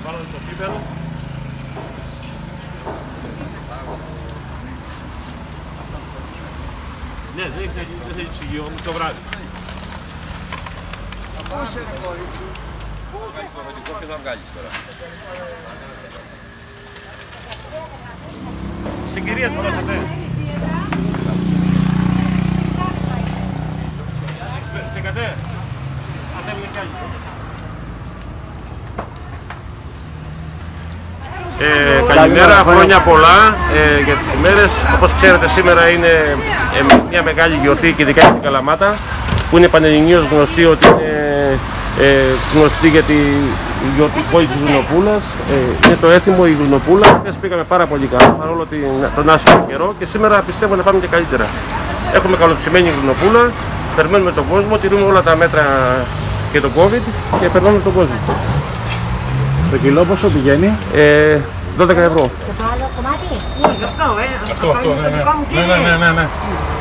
Βάλω το πίπερο. Ναι, δεν θέλει ψυγείο, όμως το βράδυ. Πώς είναι κορίτσι? Θα κάνεις το αφεντικό και θα βγάλεις τώρα. Στην κυρία το δώσατε. Στεκατέ. Ανέβαινε κι άλλοι. Καλημέρα, χρόνια πολλά για τις ημέρες. Όπως ξέρετε, σήμερα είναι μια μεγάλη γιορτή και ειδικά για την Καλαμάτα, που είναι πανελληνίως γνωστή ότι είναι γνωστή για τη γιορτή πόλη της Γουρνοπούλας. Είναι το έθιμο η Γουρνοπούλα. Χθες πήγαμε πάρα πολύ καλά παρόλο τον άσχημο καιρό και σήμερα πιστεύω να πάμε και καλύτερα. Έχουμε καλοψημένη Γουρνοπούλα, περιμένουμε τον κόσμο, τηρούμε όλα τα μέτρα και το COVID και περνάμε τον κόσμο. Το κιλό πόσο πηγαίνει? 12 ευρώ. Το άλλο κομμάτι? Όχι, αυτό, Αυτό, ναι.